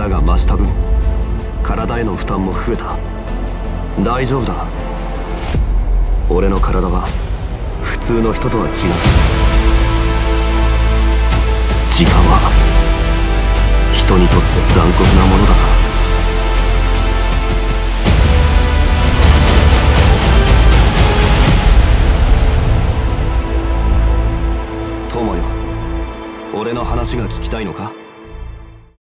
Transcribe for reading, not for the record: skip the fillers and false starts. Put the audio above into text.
力が増した分、体への負担も増えた。大丈夫だ。俺の体は普通の人とは違う。時間は人にとって残酷なものだな。友よ、俺の話が聞きたいのか？